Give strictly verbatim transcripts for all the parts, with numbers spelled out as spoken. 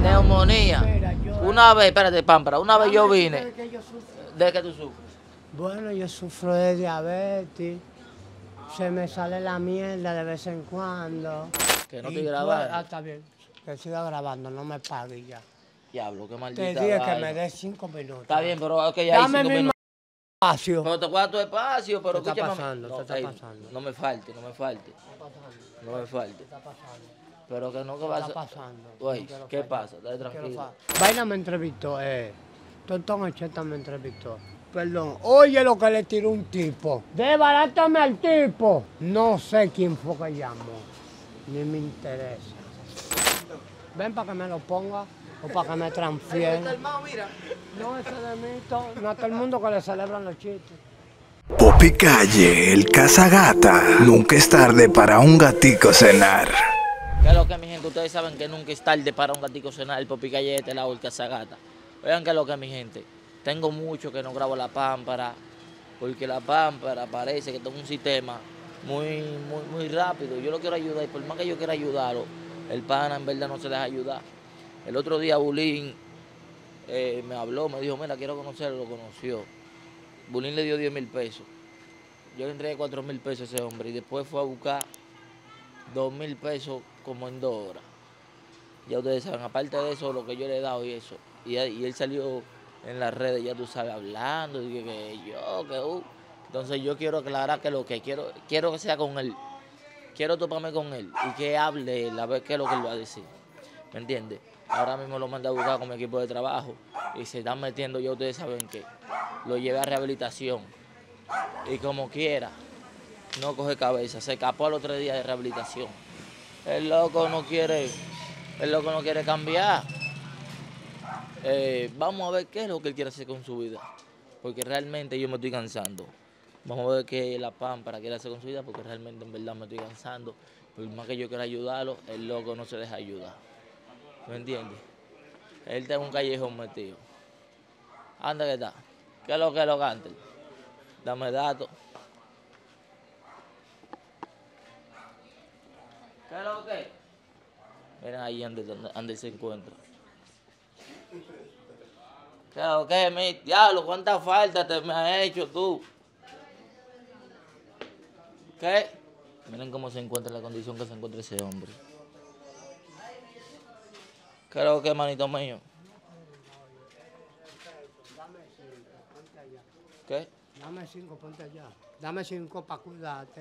Neumonía. Mira, yo- Una vez, espérate, Pámpara, una vez yo Dame vine. de que yo sufro. ¿De qué tú sufres? Bueno, yo sufro de diabetes. Se me sale la mierda de vez en cuando. Que no Y estoy tú- grabando. Ah, está bien. Que siga grabando, no me pague ya. Diablo, qué Te maldita dije que vaina. me des cinco minutos. Está bien, pero ok, ya hay Dame cinco mi minutos. espacio. Pero te voy a dar tu espacio, pero Te está escúchame. pasando, no, te está ey, pasando. no me falte, no me falte, no me falte. está pasando? Pero que no que ¿Qué vas está a... pasando? Güey, No quiero ¿qué fallar. pasa? Dale No quiero tranquilo. fallar. Vaina me entrevistó, eh. Tontón Ocheta me entrevistó. Perdón, oye lo que le tiró un tipo. Desbarátame al tipo. No sé quién fue que llamó. Ni me interesa. Ven para que me lo ponga o para que me transfiera. No, ese de mito. No a todo el mundo que le celebran los chistes. Popi Calle, el cazagata. Nunca es tarde para un gatico cenar. ¿Qué es lo que mi gente? Ustedes saben que nunca es tarde para un gatico cenar, el Popi Calle de este lado, el cazagata. Oigan qué es lo que mi gente. Tengo mucho que no grabo la pámpara, porque la pámpara parece que tengo un sistema muy, muy, muy rápido. Yo lo quiero ayudar y por más que yo quiera ayudarlo, el pana en verdad no se deja ayudar. El otro día Bulín eh, me habló, me dijo, mira, quiero conocerlo, lo conoció. Bulín le dio diez mil pesos. Yo le entregué cuatro mil pesos a ese hombre y después fue a buscar dos mil pesos como en dos horas. Ya ustedes saben, aparte de eso, lo que yo le he dado y eso. Y, y él salió en las redes, ya tú sabes, hablando, y que, que yo, que uh. Entonces yo quiero aclarar que lo que quiero, quiero que sea con él. Quiero toparme con él y que hable él, a ver qué es lo que él va a decir. ¿Me entiendes? Ahora mismo lo mandé a buscar con mi equipo de trabajo y se están metiendo, ya ustedes saben que lo llevé a rehabilitación. Y como quiera, no coge cabeza. Se escapó al otro día de rehabilitación. El loco no quiere, el loco no quiere cambiar. Eh, vamos a ver qué es lo que él quiere hacer con su vida. Porque realmente yo me estoy cansando. Vamos a ver qué la pámpara quiere hacer con su vida, porque realmente en verdad me estoy cansando. Por más que yo quiera ayudarlo, el loco no se deja ayudar. ¿Me entiendes? Él está en un callejón metido. Anda que está. ¿Qué es lo que es lo cante? Dame datos. ¿Qué es lo que? Miren ahí donde, donde, donde se encuentra. ¿Qué es lo que? Mi diablo, ¿cuánta falta te me has hecho tú? ¿Qué? Miren cómo se encuentra, la condición que se encuentra ese hombre. ¿Qué es lo que, manito mío? ¿Qué? Dame cinco, ponte allá. Dame cinco para cuidarte.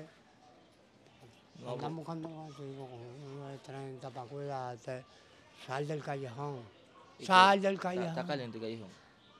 No, Están buscando cinco con uno de treinta para cuidarte. Sal del callejón. ¿y Sal qué? del Está, callejón. está caliente el callejón.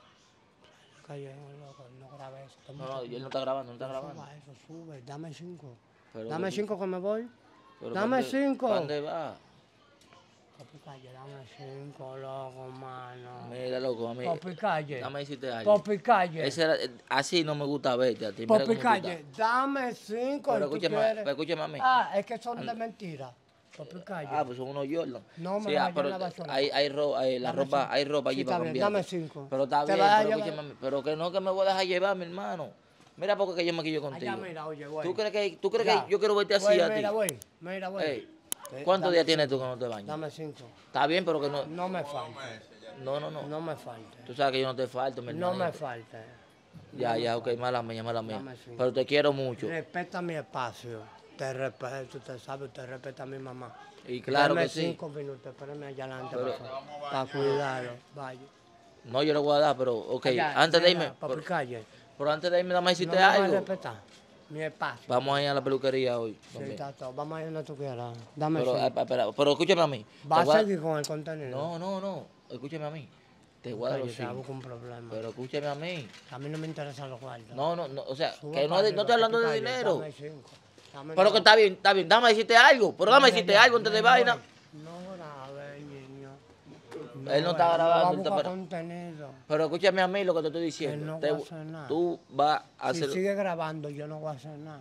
Callejón, loco, no grabes eso. está No, mucho no, y él no cuidado. está grabando, no está No grabando. suba eso, sube, dame cinco. Pero Dame que- cinco que me voy. pero Dame ¿dónde- cinco. ¿Dónde va? Popi Calle, dame cinco, loco, mano. Mira, loco, a mí. Popi Calle. Dame decirte algo. Popi Calle. Ese era, eh, así no me gusta verte a ti. mira cómo Popi tú Calle, estás. dame cinco. Pero y tú escúchame, quieres. pero escúchame a mí. Ah, es que son de mentira. Popi Calle. Ah, pues son unos Jordan. No me sí, vayas ah, a pero la basura. hay, hay, ro- hay, la Dame ropa, cinco. hay ropa allí Sí, para está bien, cambiar. dame cinco. Pero está Te bien, vas a pero llevar- escúchame a mí. Pero que no que me voy a dejar llevar, mi hermano. Mira porque yo me quillo contigo. Allá, mira, oye, güey. ¿Tú crees que, tú crees Ya. que yo quiero verte así Güey, a ti? Mira, güey, mira, güey. Ey, Eh, ¿cuántos dame días cinco. tienes tú que no te bañas? Dame cinco. Está bien, pero que no. No me falte. No, no, no. No me falte. Tú sabes que yo no te falto, mi No hermano. me falte. Ya, ya, ok, mala mía, mala mía. Dame cinco. Pero te quiero mucho. Respeta mi espacio. Te respeto, usted sabe, usted respeta a mi mamá. Y claro Dame que sí. cinco minutos, espérame allá adelante, Pero- por favor, para cuidarlo. Vaya. No, yo le voy a dar, pero, ok, Allá, antes de mira, irme, Popi pero, Calle. pero antes de irme, dame No decirte me vas a algo. respetar mi espacio. Vamos a ir a la peluquería hoy. Sí, también. está todo. Vamos a ir donde tú quieras. Dame Pero, cinco. ah, espera, pero escúchame a mí. Te ¿Vas voy a a- seguir con el contenido? No, no, no. Escúchame a mí. Te voy a dar Calle, los te hago cinco. con un problema. Pero escúchame a mí. A mí no me interesan los cuartos. No, no, no. O sea, Sube que no, para de- arriba, no estoy hablando de Popi Calle, dinero. Dame cinco. Dame Pero que nada. está bien, está bien. Dame decirte algo. Pero dame Mira decirte ya, algo antes de me vaina. voy. No grabes, niño. Él no está grabes, grabando, va a él está buscar para- contenido. Pero escúchame a mí lo que te estoy diciendo. no Te- voy a hacer nada. tú vas a Si hacer. sigue grabando, yo no voy a hacer nada.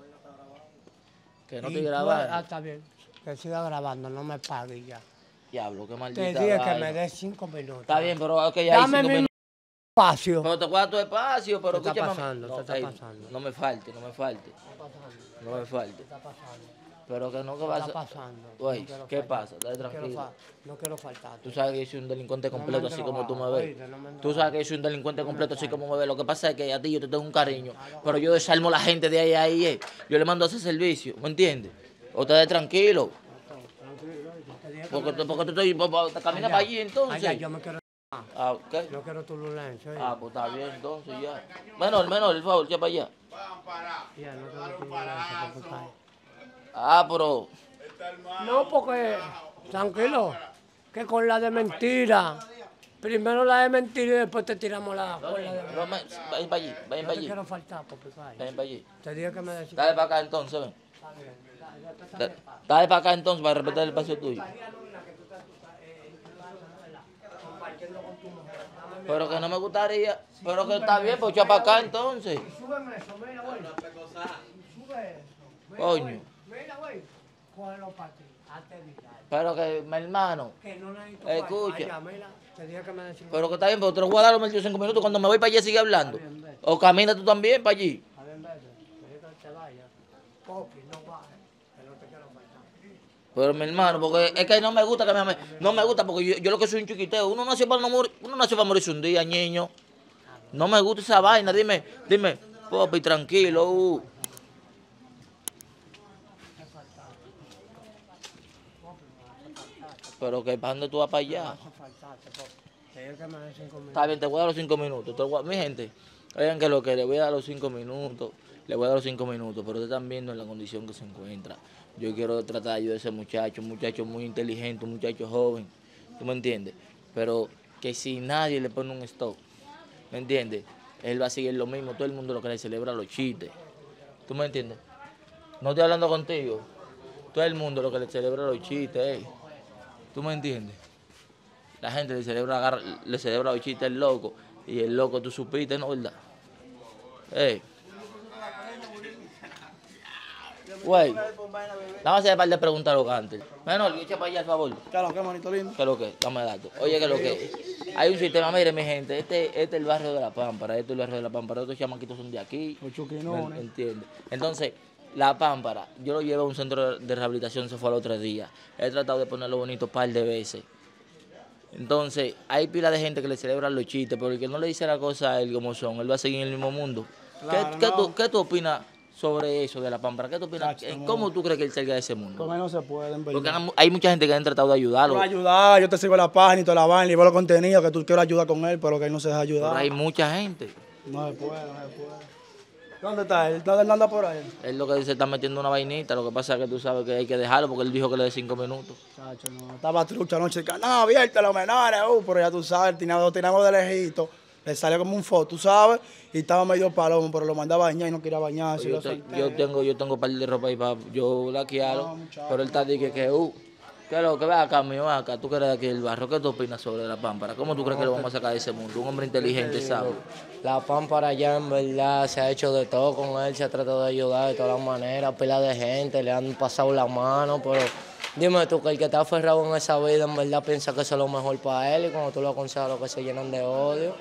Que no Y estoy tú- grabando. Ah, está bien. Que siga grabando, no me pague ya. Diablo, qué Te maldita dije que vaina. me des cinco minutos. Está bien, pero ok, ya hay Dame cinco mi minutos. espacio. Pero te voy a dar tu espacio, pero Te está escúchame. a mí. pasando, no, te está ey, pasando. no me falte, no me falte. No me falte. Está pasando. Pero que no, que ¿Qué va a está ser... pasando? Güey, No quiero ¿qué faltar. pasa? Dale No quiero, tranquilo. fa- no quiero faltar. Tú sabes que yo soy un delincuente completo, No me así como tú me ves. oíste, no me Tú sabes que yo soy un delincuente completo, así como me ves. Lo que pasa es que a ti yo te tengo un cariño, pero yo desarmo a la gente de ahí a ahí. eh. Yo le mando a ese servicio, ¿me entiendes? Ustedes tranquilos. Porque, tú- porque tú estoy, po- po- te caminas para allí entonces. Allá, yo me quiero... Ah, ¿qué? Yo quiero tu lulense. Ah, pues está bien entonces ya. Menor, menor, el favor, ya para allá. Ya, no quiero tu lulense, por favor. Ah, pero... No, porque, tranquilo, que con la de mentira, primero la de mentira y después te tiramos la con la de No, verdad. me- vayan para allí, vayan No para te allí. quiero faltar, porque Vayan para allí. te dije que me decías. Dale para acá entonces, ven. Está bien, ya- ya te Da- sabes. Dale para acá entonces para respetar el espacio tuyo. Pero que no me gustaría, pero que está bien, pues echa para acá entonces. Súbeme eso, mira, güey. Sube. Mira, Coño. güey. Mira, güey. Cógelo para ti, hazte viral. Pero que, mi hermano, Que no necesito Escucha. Allá, mira, te dije que me decías. pero que está bien, pero te lo voy a dar los veintidós minutos. Cuando me voy para allá sigue hablando. O camina tú también para allí. A ver, vete, te dije que te vayas. Popi, no bajes, que no te quiero faltar. Pero mi hermano, porque es que no me gusta que me no me gusta porque yo, yo lo que soy un chiquiteo. Uno nació para no morir, uno nació para morirse un día, niño. No me gusta esa vaina, dime, dime, papi, tranquilo. uh. Pero que para dónde tú vas para allá. No faltaste, Popi. Te dije que me des cinco minutos. Está bien, te voy a dar los cinco minutos. te voy a- Mi gente, oigan que lo que le voy a dar los cinco minutos, le voy a dar los cinco minutos, pero ustedes están viendo en la condición que se encuentra. Yo quiero tratar de ayudar a ese muchacho, un muchacho muy inteligente, un muchacho joven, ¿tú me entiendes? Pero que si nadie le pone un stop, ¿me entiendes? Él va a seguir lo mismo, todo el mundo lo que le celebra los chistes, ¿tú me entiendes? No estoy hablando contigo, todo el mundo lo que le celebra los chistes, eh. ¿Tú me entiendes? La gente le celebra, agarra- le celebra los chistes al loco. Y el loco, tú supiste, ¿no? ¿Verdad? Ey. Güey. Vamos a hacer un par de preguntas a los antes. Menor, echa para allá, al favor. Claro, qué manito lindo. ¿Qué es lo que? Dame datos. Oye, ¿qué es lo que? Hay un sistema, mire, mi gente. Este, este es el barrio de La Pámpara. Este es el barrio de La Pámpara. Estos chamaquitos son de aquí. Los ¿Me chuquinones. entiendes? Entonces, La Pámpara, yo lo llevé a un centro de rehabilitación, se fue al otro día. He tratado de ponerlo bonito un par de veces. Entonces, hay pila de gente que le celebra los chistes, pero el que no le dice la cosa a él como son, él va a seguir en el mismo mundo. Claro, ¿Qué, qué no. tú, ¿Qué tú opinas sobre eso de La Pámpara? ¿Qué tú opinas? Chacho, no. ¿Cómo tú crees que él salga de ese mundo? Con él no se puede, en Porque verdad. han- hay mucha gente que han tratado de ayudarlo, Quiero ayudar, yo te sigo la página y toda la vaina y veo los contenidos que tú quieres ayudar con él, pero que él no se deja pero ayudar. hay mucha gente. No se puede, no se puede. ¿Dónde está él? ¿Dónde él anda por ahí? Él lo que dice está metiendo una vainita, lo que pasa es que tú sabes que hay que dejarlo porque él dijo que le dé cinco minutos. Chacho, no. Estaba trucha anoche, canal abierto, los menores, uh, pero ya tú sabes, teníamos, teníamos de lejito. Le salió como un foto, tú sabes, y estaba medio palomo, pero lo mandaba a bañar y no quería bañarse. Yo, lo te- solté. yo tengo yo tengo un par de ropa ahí para yo laquearlo, No, muchacho. pero él está diciendo que, uh, que lo que ve acá, mío, acá, tú que eres de aquí del barrio, ¿qué tú opinas sobre La Pámpara? ¿Cómo tú crees que lo vamos a sacar de ese mundo? Un hombre inteligente, ¿sabes? La Pámpara ya en verdad se ha hecho de todo con él, se ha tratado de ayudar de todas las maneras, pila de gente, le han pasado la mano, pero dime tú que el que está aferrado en esa vida en verdad piensa que eso es lo mejor para él y cuando tú lo aconsejas lo que se llenan de odio,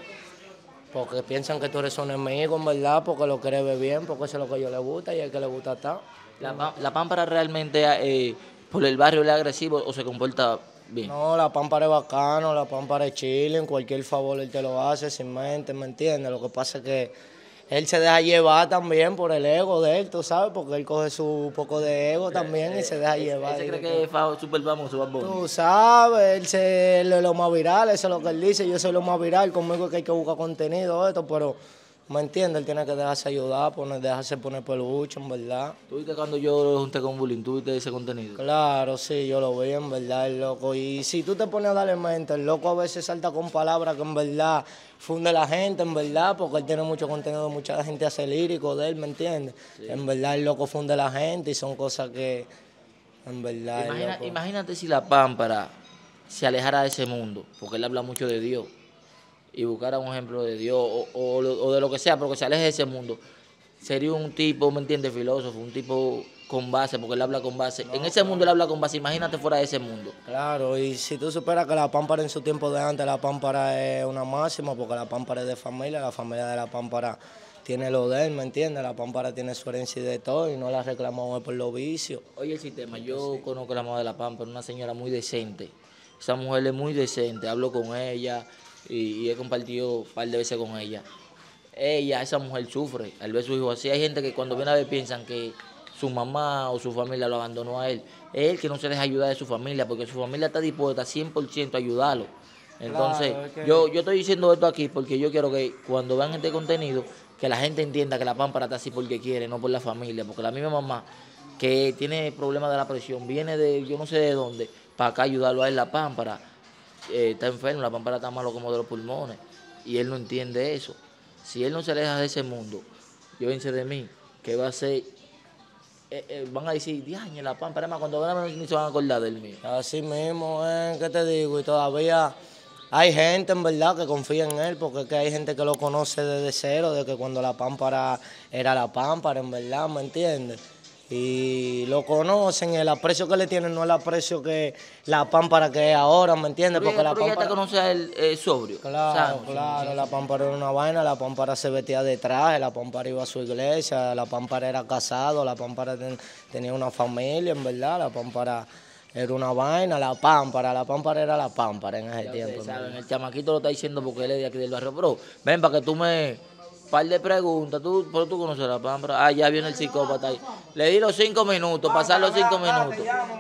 porque piensan que tú eres su enemigo en verdad, porque lo quieres ver bien, porque eso es lo que a ellos les gusta y el que les gusta está. La, Pá- la Pámpara realmente, eh, por el barrio, le es agresivo o se comporta bien. No, la Pámpara es bacano, la Pámpara es chilling, cualquier favor él te lo hace sin mente, ¿me entiendes? Lo que pasa es que él se deja llevar también por el ego de él, tú sabes, porque él coge su poco de ego también y se deja llevar. Él se cree que es fa- súper famoso, Bad Bunny. Tú sabes, él, se, él es lo más viral, eso es lo que él dice, yo soy lo más viral, conmigo es que hay que buscar contenido, esto, pero, ¿me entiendes? Él tiene que dejarse ayudar, poner, dejarse poner peluche, en verdad. ¿Tú viste cuando yo lo junté con Bullying? ¿Tú viste ese contenido? Claro, sí, yo lo vi, en verdad, el loco. Y si tú te pones a darle mente, el loco a veces salta con palabras que en verdad funde la gente, en verdad, porque él tiene mucho contenido, mucha gente hace lírico de él, ¿me entiendes? En verdad, el loco funde la gente y son cosas que, en verdad, el Imagina- loco- imagínate si La Pámpara se alejara de ese mundo, porque él habla mucho de Dios, y buscara un ejemplo de Dios o, o lo- o de lo que sea, pero que se aleje de ese mundo. Sería un tipo, ¿me entiendes? Filósofo, un tipo con base, porque él habla con base. En ese mundo él habla con base, imagínate fuera de ese mundo. Claro, y si tú superas que la Pámpara en su tiempo de antes, la Pámpara es una máxima, porque la Pámpara es de familia, la familia de la Pámpara tiene lo de él, ¿me entiendes? La Pámpara tiene su herencia y de todo y no la reclamamos por los vicios. Oye, el sistema, yo conozco a la mamá de la Pámpara, una señora muy decente. Esa mujer es muy decente, hablo con ella y, y he compartido un par de veces con ella. Ella, esa mujer sufre al ver a su hijo así. Hay gente que cuando viene a ver piensan que su mamá o su familia lo abandonó a él. Es él que no se deja ayudar de su familia, porque su familia está dispuesta cien por ciento a ayudarlo. Entonces, Claro, es que- yo, yo estoy diciendo esto aquí porque yo quiero que cuando vean este contenido, que la gente entienda que la Pámpara está así porque quiere, no por la familia. Porque la misma mamá que tiene problemas de la presión, viene de yo no sé de dónde, para acá ayudarlo a él, la Pámpara. Eh, está enfermo, la Pámpara está malo como de los pulmones. Y él no entiende eso. Si él no se aleja de ese mundo, llévense de mí, que va a ser, eh, eh, van a decir, diañe, la Pámpara, además cuando vean ni se van a acordar del mío. Así mismo, eh, ¿qué te digo? Y todavía hay gente en verdad que confía en él, porque es que hay gente que lo conoce desde cero, de que cuando la Pámpara era la Pámpara, en verdad, ¿me entiendes? Y lo conocen, y el aprecio que le tienen no es el aprecio que la Pámpara que es ahora, ¿me entiendes? Pero, Porque la pero ya te Pámpara... conoce a él eh, sobrio. Claro, sano, claro, sí, la Pámpara era una vaina, la Pámpara se vestía de traje, la Pámpara iba a su iglesia, la Pámpara era casado, la Pámpara ten- tenía una familia, en verdad, la Pámpara era una vaina, la Pámpara, la Pámpara era la Pámpara en ese ya tiempo. ustedes en saben, verdad. el chamaquito lo está diciendo porque él es de aquí del barrio. Bro, ven para que tú me... Par de preguntas, tú, pero tú conoces a la Pámpara. Ah, ya viene el psicópata ahí. Le di los cinco minutos, pasar los cinco minutos.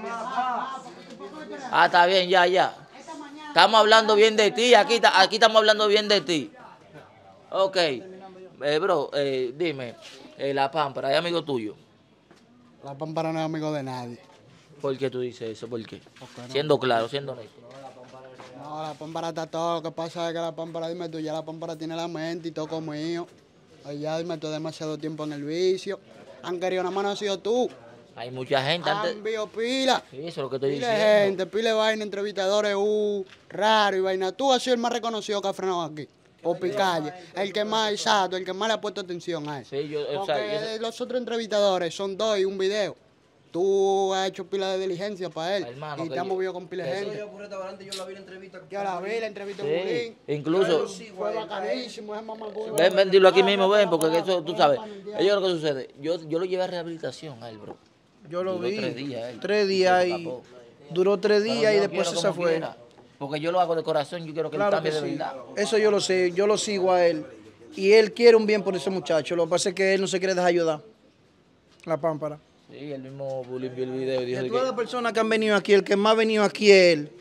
Ah, está bien, ya, ya. Estamos hablando bien de ti, aquí, ta- aquí estamos hablando bien de ti. Ok, eh, bro, eh, dime, eh, la Pámpara, ¿es amigo tuyo? La Pámpara no es amigo de nadie. ¿Por qué tú dices eso? ¿Por qué? Siendo claro, siendo honesto. No, la Pámpara está todo. Lo que pasa es que la Pámpara, dime tú, ya la Pámpara tiene la mente y todo conmigo. Allá, dime tú, demasiado tiempo en el vicio. Han querido, nada más no has sido tú. Hay mucha gente antes... Han visto pila. Sí, eso es lo que estoy Pila de diciendo. gente, pila de vaina, entrevistadores, uh, raro y vaina. Tú has sido el más reconocido que ha frenado aquí. Por Picalle. El que más, exacto, el que más le ha puesto atención a eso. Sí, yo, o Porque sea, yo- los otros entrevistadores son dos y un video. Tú has hecho pila de diligencia para él. Hermano, y que te has yo- movido con pila de que gente. Yo por restaurante yo la vi la entrevista. Yo la vi, la entrevista en sí, Bulín. incluso... Fue bacanísimo, ese mamagüey. Ven, ven, dilo aquí mismo, ven, porque eso, tú sabes. Ellos lo que sucede, yo, yo lo llevé a rehabilitación a él, bro. Yo lo Duró vi. tres días, él. Tres días Se y escapó. duró tres Pero días y yo después quiero se como fue. quiera, porque yo lo hago de corazón, yo quiero que él Claro cambie que de sí. verdad. Eso yo lo sé, yo lo sigo a él. Y él quiere un bien por ese muchacho. Lo que pasa es que él no se quiere dejar ayudar. La Pámpara. Sí, el mismo Bulín vio el video y dijo De de todas las que, personas que han venido aquí, el que más ha venido aquí es él.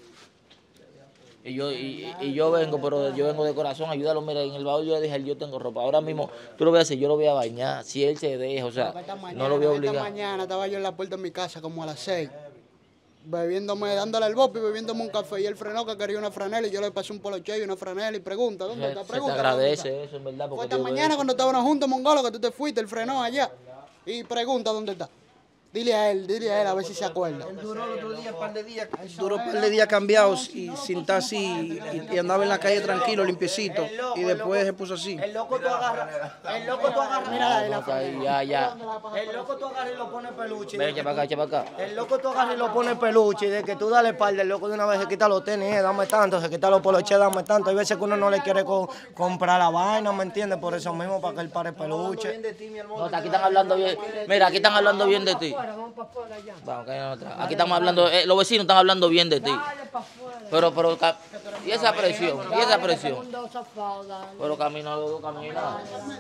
y yo, y, y yo vengo, pero yo vengo de corazón, ayúdalo, mira, en el baúl yo le dije, yo tengo ropa, ahora mismo, tú lo voy a hacer, yo lo voy a bañar, si él se deja, o sea, Esta mañana, no lo voy a esta obligar. mañana estaba yo en la puerta de mi casa como a las seis. Bebiéndome, dándole el bope y bebiéndome un café. Y él frenó que quería una franela y yo le pasé un poloche y una franela y pregunta, ¿dónde Se, está? se te Pregunta. ¿dónde agradece está? eso, en verdad, Fue porque esta yo veo mañana eso. cuando estábamos juntos, Mongolo, que tú te fuiste, él frenó allá. Y pregunta dónde está. Dile a él, dile a él a ver si se acuerda. Duró el otro día, un par de días. Duró un par de días cambiados y sin estar así. Y, y andaba en la calle tranquilo, limpiecito. Y después se puso así. El loco tú agarras, el loco tú agarras, Mira, No, está ahí, ya, ya. el loco tú agarras y lo pones peluche. Ven, echa para acá, echa para acá. El loco tú agarras y lo pones peluche y de que tú dale espalda, el loco de una vez se quita los tenis, eh, dame tanto, se quita los poloches, dame tanto. Hay veces que uno no le quiere co- comprar la vaina, ¿me entiendes? Por eso mismo, para que él pare peluche. No, aquí están hablando bien, mira, aquí están hablando bien de ti. Vamos, que hay otra. Aquí estamos hablando, eh, los vecinos están hablando bien de ti. Pero, pero, ca- y esa presión, y esa presión. Pero camina, luego camina.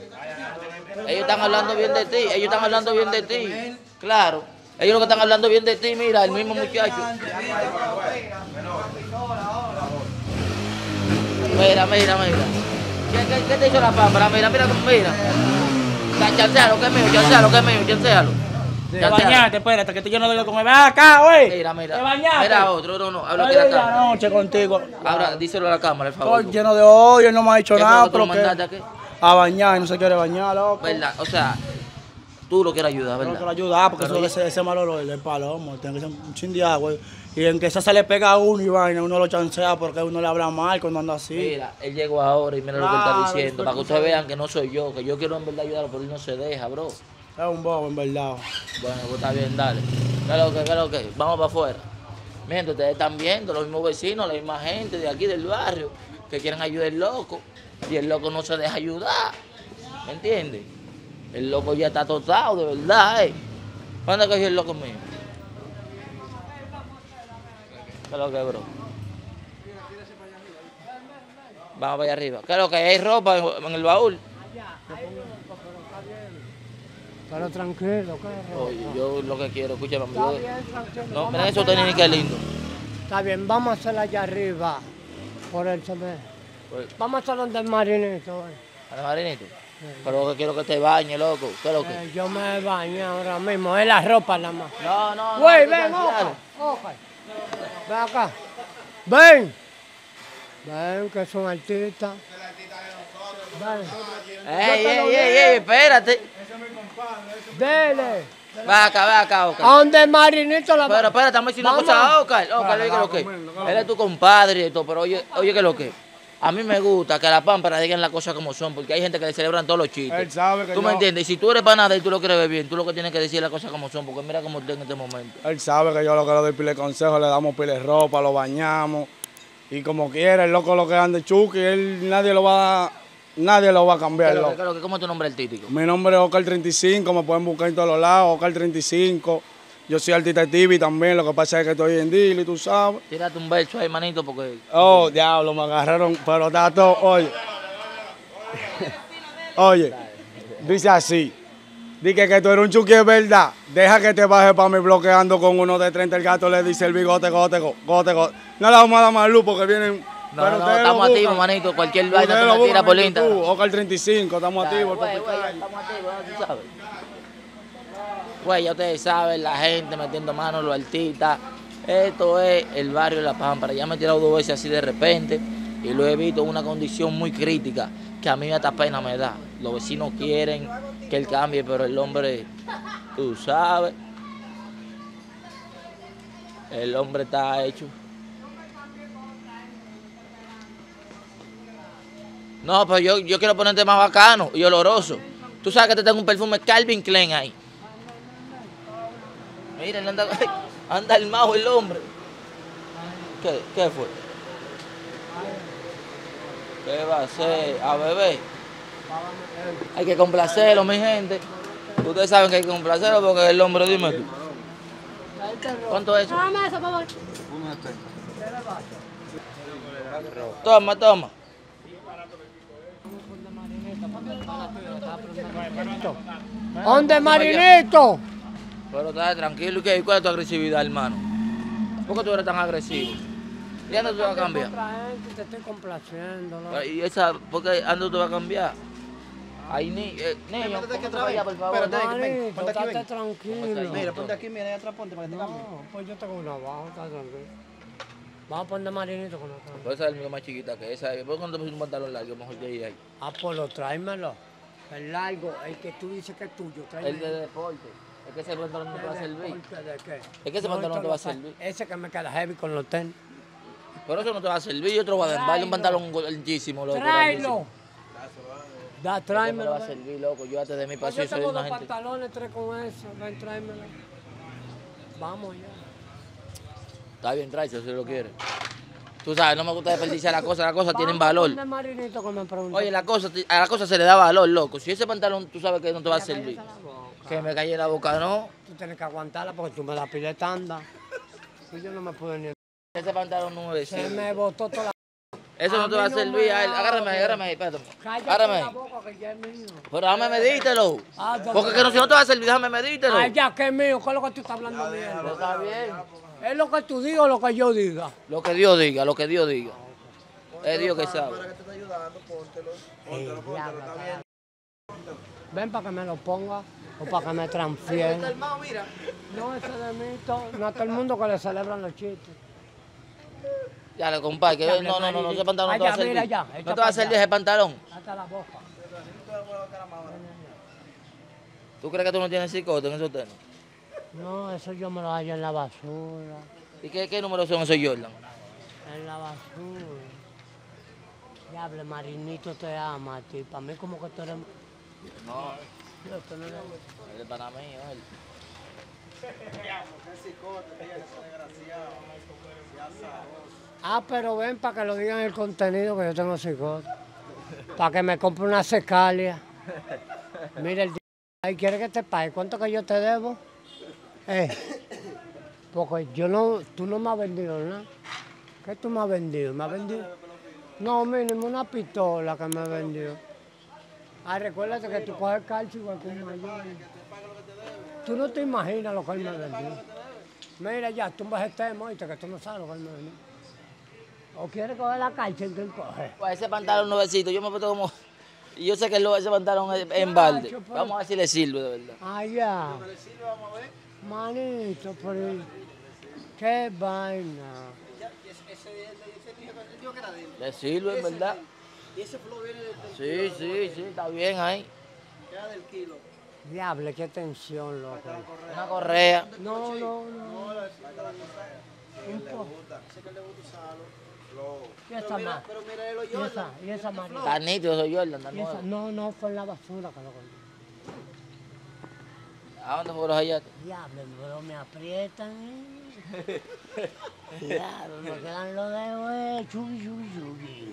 Ellos están hablando bien de ti, ellos están hablando bien de ti. Claro, ellos lo que están hablando bien de ti, mira, el mismo muchacho. Mira, mira, mira. ¿Qué, qué, qué te hizo la Pámpara? Mira, mira, mira. Chancealo, que es mío, chancealo, que es mío, chancealo. Te bañaste, espérate, que tú yo no doy con él. Ven acá, güey. Mira, mira. Te bañaste. Mira otro, no, no, habla Yo aquí a la la cámara. noche contigo. Ahora, díselo a la cámara, por favor. Estoy lleno de odio, él no me ha dicho ¿Qué fue nada, lo que tú pero lo que mandaste aquí? a bañar y no se quiere bañar, loco. ¿Verdad? O sea, tú lo quieres ayudar, No ¿verdad? quiero ayudar porque Pero eso, y- ese, ese malo lo- el palomo, tiene que ser un chin de agua. Y en que esa se le pega a uno y vaina, uno lo chancea porque uno le habla mal cuando anda así. Mira, él llegó ahora y mira lo que él Claro, está diciendo. después Para que tú ustedes sabes. vean que no soy yo, que yo quiero en verdad ayudarlo, pero él no se deja, bro. Es un bobo, en verdad. Bueno, pues está bien, dale. ¿Qué es lo que, qué es lo que? Vamos para afuera. Mi gente, ustedes están viendo, los mismos vecinos, la misma gente de aquí del barrio, que quieren ayudar al loco. Y el loco no se deja ayudar. ¿Me entiendes? El loco ya está tostado, de verdad, ¿eh? ¿Cuándo cogió el loco mío? ¿Qué es lo que, bro? Vamos para allá arriba. ¿Qué es lo que hay? ¿Ropa en, en el baúl? Pero tranquilo, ¿qué ropa? Oye, yo lo que quiero, escúchame, Está yo... bien, tranquilo. No, vamos miren a esos hacerla- tenis, qué lindo. Está bien, vamos a hacerla allá arriba, por el cemento. Pues, Vamos a hacer donde el marinito. eh. ¿Ana Marinito? Pero lo que quiero que te bañe, loco. ¿Qué es lo que? Eh, yo me baño ahora mismo, es la ropa nada más. No, no, no. Güey, tú ven, estás Oca, claro. Oca. Ven acá. Ven. Ven, que son artistas. Ven. Ey, ey, ey, ey, espérate. Dele. Ve acá, ve acá, ¿A Oscar. dónde el marinito la Pero espérate, estamos diciendo una Vamos. cosa a Oscar. Oscar, oye, que lo que. Él es tu compadre y todo, pero oye, oye, que lo que. A mí me gusta que la pámpara digan las cosas como son, porque hay gente que le celebran todos los chistes. Él sabe que ¿Tú yo- me entiendes? Y si tú eres panada y tú lo quieres ver bien, tú lo que tienes que decir las cosas como son, porque mira cómo está en este momento. Él sabe que yo lo que le doy pile de consejo, le damos pile de ropa, lo bañamos. Y como quiera, el loco lo que anda de chuki, él nadie lo va a, nadie lo va a ¿Qué cambiar. es lo que- loco. qué es lo que- ¿Cómo es tu nombre artístico? Mi nombre es Oscar treinta y cinco, me pueden buscar en todos los lados, Oscar treinta y cinco. Yo soy artista de T V también, lo que pasa es que estoy en Dili, tú sabes. Tírate un verso ahí, manito, porque. Oh, diablo, me agarraron, pero está todo, oye. Oye, dice así. Dice que tú eres un chuki, es verdad. Deja que te baje para mí bloqueando con uno de treinta. El gato le dice el bigote, gote, go- gote, gote. No le vamos a dar más luz porque vienen. No, pero no, ustedes lo estamos buscan. activos, manito. Cualquier vaina Ustedes tú lo me tiras buscan por en Instagram. YouTube, Oscar treinta y cinco, estamos activos. Güey, el güey, Topicalle. estamos activos, ¿no? Tú sabes. Güey, ya ustedes saben, la gente metiendo manos, los artistas. Esto es el barrio La Pámpara. Ya me he tirado dos veces así de repente y lo he visto en una condición muy crítica que a mí hasta pena me da. Los vecinos quieren que él cambie, pero el hombre, tú sabes, el hombre está hecho. No, pero yo, yo quiero ponerte más bacano y oloroso. Tú sabes que te tengo un perfume Calvin Klein ahí. Mira, él anda, anda armado el hombre. ¿Qué, qué fue? ¿Qué va a hacer? A bebé. Hay que complacerlo, mi gente. Ustedes saben que hay que complacerlo porque el hombre, dime tú. ¿Cuánto es eso? Dame eso, por favor. Toma, toma. ¿Dónde el marinito? Pero está tranquilo. ¿Y qué? ¿Cuál es tu agresividad, hermano? ¿Por qué tú eres tan agresivo? ¿Y anda tú vas a cambiar? Otra gente, te estoy complaciendo. ¿no? ¿Y esa, por qué anda tú vas a cambiar? Ay, ni, eh, niño, póngase para allá, por favor. Espérate. ven, Manito, ponte aquí, estate ven. tranquilo. Mira, ponte aquí, mira, ahí atrás, ponte para que te cambie. No, pues yo tengo una abajo, está tranquilo. Vamos a poner marinito con otra. Pues esa es el mío más chiquita que esa. ¿Por qué cuando te pusiste un pantalón largo? Mejor de ir ahí. Ah, pues lo tráemelo. El largo, el que tú dices que es tuyo, El de tráemelo. deporte. Es que ese pantalón no te va a servir. ¿De qué? Es que ese pantalón no te va a servir. Ese que me queda heavy con los tenis. Pero eso no te va a servir. Yo te lo voy a dar. Vale un pantalón gorditísimo, loco. ¡Tráelo! Da, No me tráemelo. va a servir, loco. Yo te de mi Pues pasión yo soy tengo una dos gente. pantalones, tres con eso. Ven, tráemelo. Vamos ya. Está bien, tráese si lo quiere. Tú sabes, no me gusta desperdiciar las cosas. Las cosas tienen valor. ¿Dónde marinito que me preguntó? Oye, la cosa, a la cosa se le da valor, loco. Si ese pantalón tú sabes que no te va a servir. Que me calle la boca, no. Tú tienes que aguantarla porque tú me das pile de tanda. Y yo no me puedo ni... Ese pantalón no me Se sirve. me botó toda la... Eso no A te va a mí no me servir. a él. da, Agárrame ahí, ok. agárrame ahí, espérate. Cállate Agárrame la ahí. boca que ya es mío. Pero déjame medítelo. Ah, Porque que no, si no te va a servir, déjame medítelo. Ay, ya, que es mío. ¿Qué es lo que tú estás hablando mierda? Está bien. ¿Es lo que tú digas o lo que yo diga? Lo que Dios diga, lo que Dios diga. Es Dios que sabe. Ven para que me lo ponga o para que me transfiera. No, ese de mito. No a todo el mundo que le celebran los chistes. Ya le compadre, que Ya, no, no, no, no, ese Allá, pantalón no te va a servir. mira, allá, echa No te para va a servir allá. ese pantalón. Hasta la boca. ¿Tú crees que tú no tienes psicote en esos tenis? No, eso yo me lo hallo en la basura. ¿Y qué, qué número son esos Jordan? En la basura. Diable, Marinito te ama a ti. Para mí como que tú eres... No, Yo, tú no eres... él es para mí, él. Ah, pero ven para que lo digan el contenido que yo tengo psicote. Para que me compre una secalia. Mira, el ahí quiere que te pague. ¿Cuánto que yo te debo? Eh, porque yo no, tú no me has vendido nada. ¿Qué tú me has vendido? ¿Me has vendido? No, mínimo una pistola que me has vendido. Ah, recuérdate que tú coges calcio igual que un mayor. Tú no te imaginas lo que él me vendió. Mira ya, tú vas a este oíste, que tú no sabes lo que él me vendió. ¿O quieres coger la cárcel que él coge? Pues ese pantalón nuevecito, yo me he puesto como... Y yo sé que lo- ese pantalón es en balde. Vamos a ver si le sirve de verdad. Ah, ya. Manito, pero... ¡Qué vaina! Le sirve, en verdad. Y ese flow viene de... Sí, sí, sí, está bien ahí. Queda del kilo. Diable, qué tensión, loco. Una correa. No, no, no. Un poco. ¿Y esa más? Pero mira, lo ¿Y esa? ¿Y esa marina? Está nítido, soy Jordan, está ¿Y esa? nuevo. No, no, fue en la basura que lo compré. ¿A dónde fue los hallaste? Diable, pero me aprietan, ¿eh? Diablo, me quedan los dedos, eh. Chugui, chugui, chugui.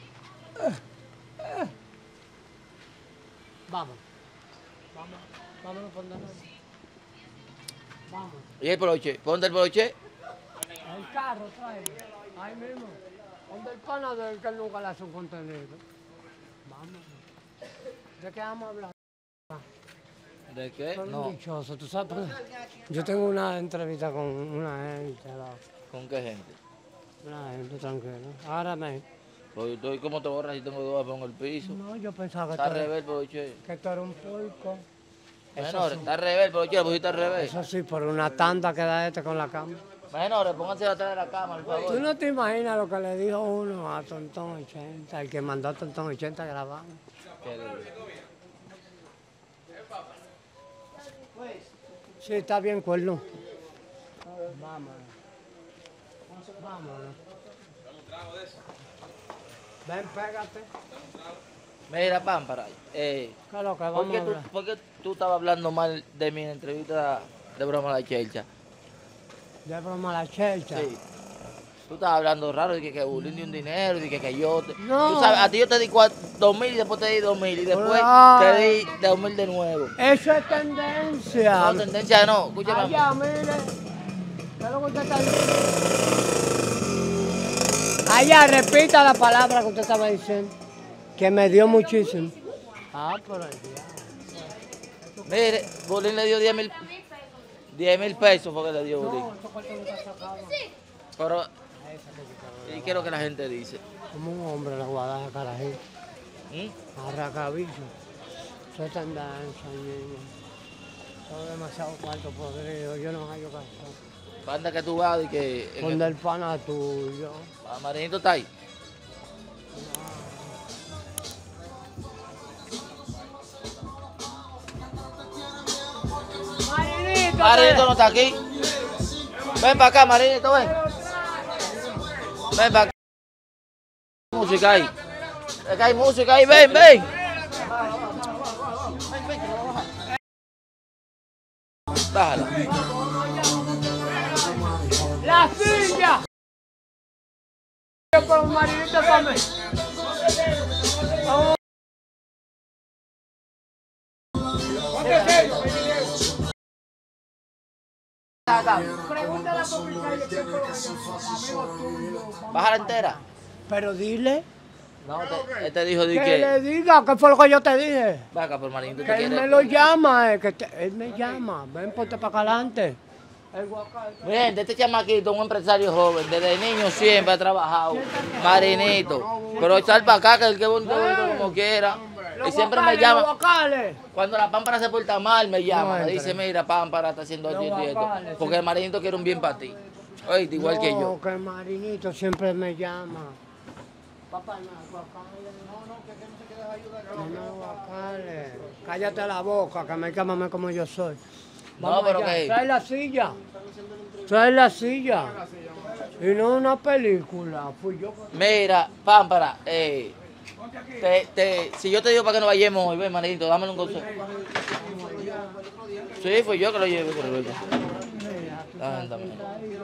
Vamos. Vamos. Vámonos por donde. Vamos. ¿Y el broche? ¿Ponte el broche? El carro trae. Ahí mismo. Donde el pana del que él nunca le hace un contenido. Vamos. ¿De qué vamos a hablar? ¿De qué? Soy un No. dichoso, ¿tú sabes? por qué? Yo tengo una entrevista con una gente, la- ¿Con qué gente? una gente tranquila. Ahora me... Pues yo estoy como te borras si tengo dos en el piso. No, yo pensaba que Está al tú, eres, revés el broche. que tú eres un pulco. Eso Menores, sí. está al revés el broche, lo pusiste al revés. Eso sí, por una tanda que da este con la cama. Menores, pónganse atrás de la cama, por Tú favor. no te imaginas lo que le dijo uno a Tontón ochenta, el que mandó a Tontón ochenta grabando. ¿Qué digo? Sí, está bien, cuerno. Vámonos. Vámonos. Ven, pégate. Mira, Pámpara, eh, ¿Qué es lo que ¿por vamos qué, a tú, hablar? por qué tú estabas hablando mal de mi entrevista de broma a la chelcha? De broma la chelcha. Sí. Tú estabas hablando raro, de que, que Bulín dio un dinero, de que, que yo... Te... No. Tú sabes, a ti yo te di cua- dos mil y después te di dos mil y después Ay. te di dos mil de nuevo. Eso es tendencia. No, tendencia no, escúchame. Allá, mire. ¿Qué es lo que usted está diciendo? Allá, repita la palabra que usted estaba diciendo. Que me dio muchísimo. Ah, por el diablo. Mire, Bulín le dio diez mil... diez mil pesos fue que le dio Bulín. No, esto cuánto nunca sacaba. Pero, ¿y qué es lo que la gente dice? Como un hombre le voy a dar a carajito. ¿Mm? Arracabicho. Eso es tendencia, niño. Eso es demasiado cuarto podrido. Yo no hallo caso. Banda que tú vas y que... en Con el- el pana tuyo. Ah, Marinito está ahí. Marinito, Marinito no está aquí. Ven para acá, Marinito, ven. Ven para acá. Música ahí. Es que hay música ahí, ven, ven. Bájala. ¡La silla! Por un marinito para mí. Vamos. Pregúntale a Popicay qué fue lo que yo amigo tuyo. Bájala entera. Pero dile No, te, él te dijo de que que... le diga qué fue lo que yo te dije. Ven acá, por Marinito Que te él quiere... me lo llama, eh, que te- él me llama. Ven, ponte para acá adelante. El guacal. Miren, de este chamaquito, un empresario joven, desde niño siempre ha trabajado, Marinito. Pero sal para acá, que el que bonito, bonito como quiera. Los Y siempre me guacales, los llama, guacales. cuando la pámpara se porta mal, me llama. No Me dice, entre. mira, pámpara está haciendo esto y esto y esto. guacales, Porque el Marinito quiere un bien para ti. Oye, igual que yo. No, que el marinito siempre me llama. Papá, no, guacales. No, no, no, guacales. Cállate la boca, que me llaman como yo soy. No, Vamos pero allá. que- Trae la silla. Trae la silla. Y no una película. Fui yo. Mira, pámpara, eh, te, te, si yo te digo para que nos vayamos hoy, ven, Marinito, dámelo un consejo. Sí, fui yo que lo llevé, por el Ah, también.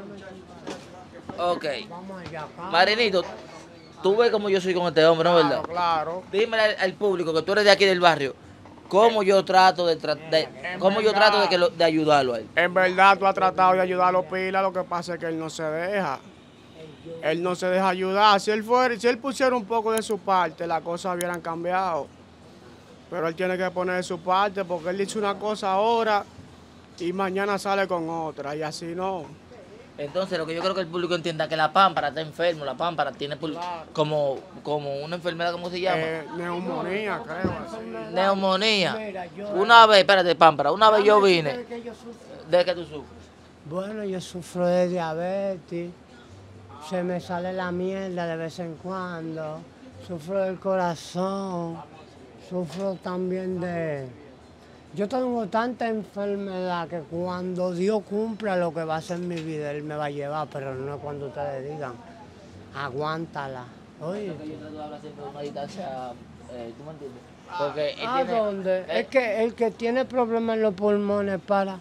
Ok. Vamos allá, acá. Marinito, tú ves como yo soy con este hombre, ¿no es verdad? Claro. Dime al, al público que tú eres de aquí del barrio. ¿Cómo yo trato de, tra- de cómo yo trato de que lo- de ayudarlo a él? En verdad, tú has tratado de ayudarlo pila, lo que pasa es que él no se deja. Él no se deja ayudar. Si él fuera, si él pusiera un poco de su parte, las cosas hubieran cambiado. Pero él tiene que poner de su parte porque él dice una cosa ahora y mañana sale con otra y así no. Entonces, lo que yo creo que el público entienda es que la pámpara está enfermo, la pámpara tiene pul- como, como una enfermedad, ¿cómo se llama? Eh, neumonía, creo. Así. Neumonía. Mira, yo- Una vez, espérate, pámpara, una vez yo Dame vine. decirte que yo sufro. ¿De qué tú sufres? Bueno, yo sufro de diabetes, se me sale la mierda de vez en cuando, sufro del corazón, sufro también de... Yo tengo tanta enfermedad que cuando Dios cumpla lo que va a hacer en mi vida, Él me va a llevar, pero no es cuando ustedes digan, aguántala. Oye, Porque yo trato de hablar siempre de una distancia, eh, ¿tú me entiendes? Porque él ¿a tiene- dónde? eh, Es que el que tiene problemas en los pulmones para...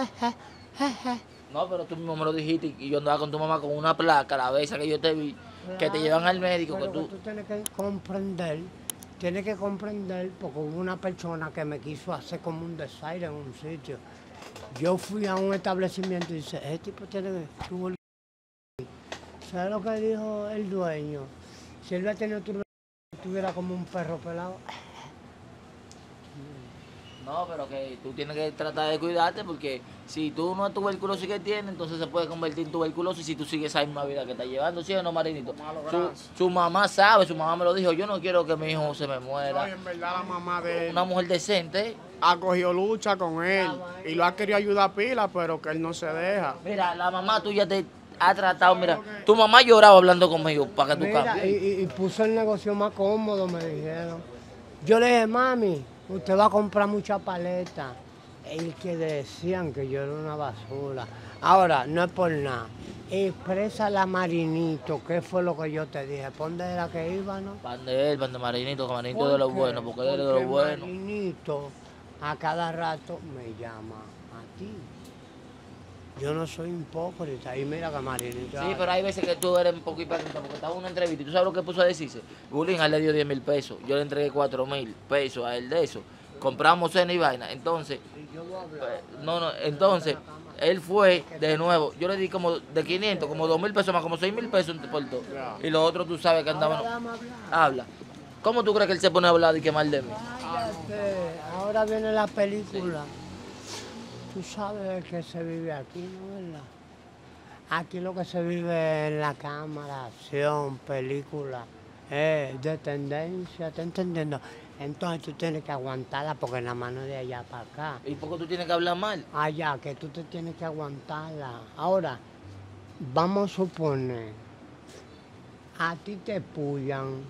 No, pero tú mismo me lo dijiste y yo andaba con tu mamá con una placa la vez que yo te vi, que te llevan al médico, que Pero tú... que tú tienes que comprender, tienes que comprender, porque hubo una persona que me quiso hacer como un desaire en un sitio. Yo fui a un establecimiento y dice, ese tipo tiene que tuvo el-". ¿Sabes lo que dijo el dueño? Si él hubiera tenido tu estuviera como un perro pelado. No, pero que tú tienes que tratar de cuidarte porque si tú no es tuberculosis que tienes, entonces se puede convertir en tuberculosis si tú sigues esa misma vida que estás llevando, ¿sí o no, Marinito? Su, su mamá sabe, su mamá me lo dijo, yo no quiero que mi hijo se me No, y muera. en verdad la mamá de él Una mujer decente. ha cogido lucha con él y lo ha querido ayudar pila, pero que él no se deja. Mira, la mamá tuya te ha tratado, mira, tu mamá lloraba hablando conmigo para que tú Mira, y, cambies. y- y puso el negocio más cómodo, me dijeron. Yo le dije, mami, usted va a comprar mucha paleta. El que decían que yo era una basura. Ahora, no es por nada. Expresa la Marinito, ¿qué fue lo que yo te dije? ¿Por dónde era que iba, no? Pan de él, pan de Marinito, que Marinito es de ¿Por lo qué? bueno, porque él es de Porque lo bueno. Marinito a cada rato me llama a ti. Yo no soy hipócrita. Y mira que Marinito... Sí, pero hay veces que tú eres un poco hipócrita porque estaba en una entrevista y tú sabes lo que puso a decirse. Bullying, a él le dio diez mil pesos, yo le entregué cuatro mil pesos a él de eso. Compramos cena y vaina. Entonces, pues, no, no, entonces, él fue de nuevo. Yo le di como de quinientos, como dos mil pesos más, como seis mil pesos por todo. Y los otros tú sabes que andaban. Habla. ¿Cómo tú crees que él se pone a hablar y que mal de mí? Cállate, ahora viene la película. Tú sabes que se vive aquí, ¿no verdad? Aquí lo que se vive en la cámara, acción, película, eh, de tendencia, ¿estás entendiendo? Entonces tú tienes que aguantarla porque la mano de allá para acá. ¿Y por qué tú tienes que hablar mal? Allá, que tú te tienes que aguantarla. Ahora, vamos a suponer, a ti te pullan,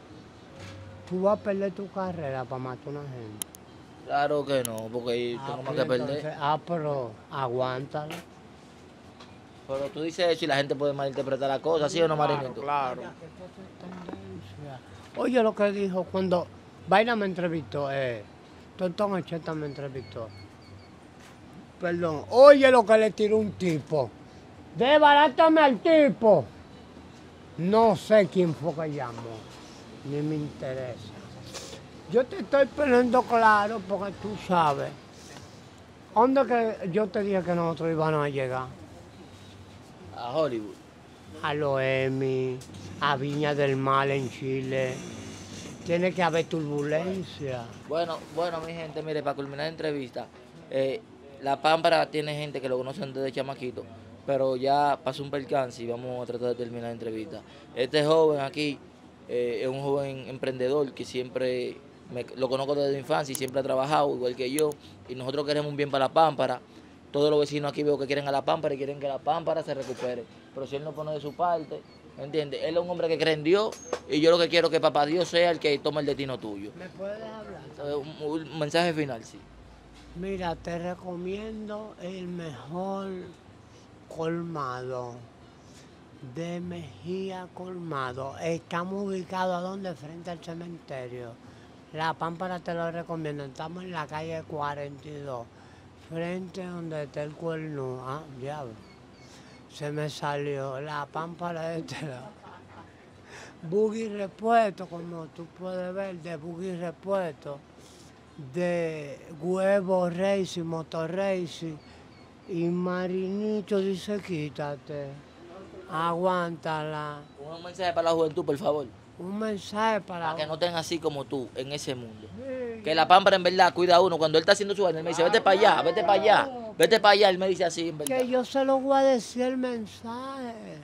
tú vas a perder tu carrera para matar a una gente. Claro que no, porque Ah, tengo más pues que perder. entonces, ah, pero aguántala. Pero tú dices eso y la gente puede malinterpretar la cosa, ¿sí o no, Marinito? Claro. Tendencia. Oye lo que dijo cuando Vaina me entrevistó, eh, Tontón ochenta me entrevistó. Perdón, oye lo que le tiró un tipo. Desbarátame al tipo. No sé quién fue que llamó, ni me interesa. Yo te estoy poniendo claro porque tú sabes. ¿Dónde que yo te dije que nosotros íbamos a llegar? A Hollywood. A los Emmy, a Viña del Mar en Chile. Tiene que haber turbulencia. Bueno, bueno, mi gente, mire, para culminar la entrevista, eh, La Pámpara tiene gente que lo conocen desde chamaquito, pero ya pasó un percance y vamos a tratar de terminar la entrevista. Este joven aquí eh, es un joven emprendedor que siempre me- lo conozco desde la infancia y siempre ha trabajado igual que yo, y nosotros queremos un bien para La Pámpara. Todos los vecinos aquí veo que quieren a La Pámpara y quieren que La Pámpara se recupere, pero si él no pone de su parte, ¿entiendes? Él es un hombre que cree en Dios y yo lo que quiero es que papá Dios sea el que tome el destino tuyo. ¿Me puedes hablar? Eh, Un, un mensaje final, sí. Mira, te recomiendo el mejor colmado de Mejía Colmado. Estamos ubicados a donde frente al cementerio. La Pámpara te lo recomiendo. Estamos en la calle cuarenta y dos, frente a donde está el cuerno. Ah, diablo. Se me salió la Pámpara de este lado. Buggy Repuesto, como tú puedes ver, de Buggy Repuesto. de Huevo Racing, Motor Racing, y Marinito dice quítate, aguántala. Un mensaje para la juventud, por favor. Un mensaje para... Para que no estén así como tú en ese mundo. Sí. Que la pámpara en verdad cuida a uno. Cuando él está haciendo su vaina, él me dice, vete para allá, vete para allá, vete para allá. Él me dice así, en verdad. Que yo se lo voy a decir el mensaje.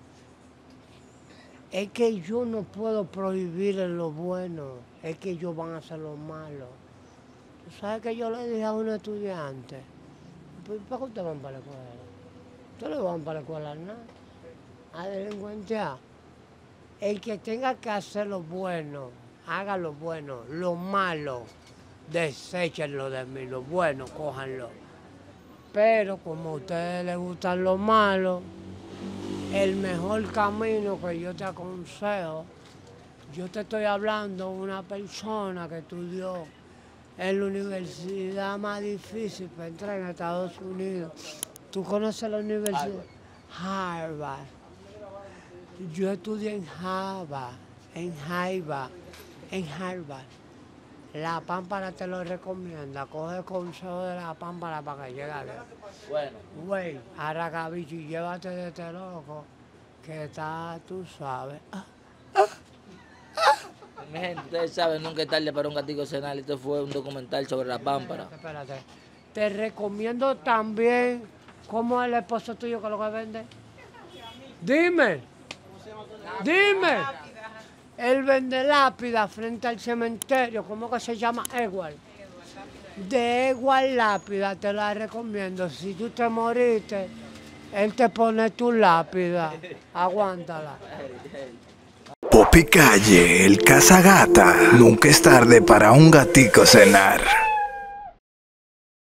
Es que yo no puedo prohibirle lo bueno, es que ellos van a hacer lo malo. ¿Tú sabes que yo le dije a un estudiante? ¿Para qué ustedes van para la escuela? Ustedes no van para la escuela nada. A delincuenciar. El que tenga que hacer lo bueno, haga lo bueno. Lo malo, deséchenlo de mí. Lo bueno, cójanlo. Pero como a ustedes les gustan lo malo, el mejor camino que yo te aconsejo, yo te estoy hablando de una persona que estudió en la universidad más difícil para entrar en Estados Unidos. ¿Tú conoces la universidad? Harvard. Yo estudié en Harvard, en Harvard, en Harvard. La pámpara te lo recomienda, coge el consejo de la pámpara para que llegue a ver. Bueno. Güey, arracabicho y llévate de este loco, que está, tú sabes. Ah, ah, ah. Mi gente, ustedes saben, nunca es tarde para un gatico cenar. Esto fue un documental sobre la pámpara. Espérate, espérate. Te recomiendo también, ¿cómo es el esposo tuyo que lo que vende? Dime, dime. Él vende lápida frente al cementerio, ¿cómo que se llama? Igual. De igual lápida te la recomiendo. Si tú te moriste, él te pone tu lápida. Aguántala. Poppy Calle, el cazagata. Nunca es tarde para un gatico cenar.